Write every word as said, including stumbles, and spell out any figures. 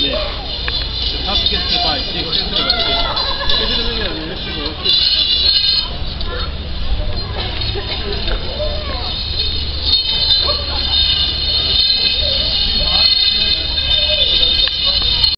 Yes. The top gets the bike, six, seven,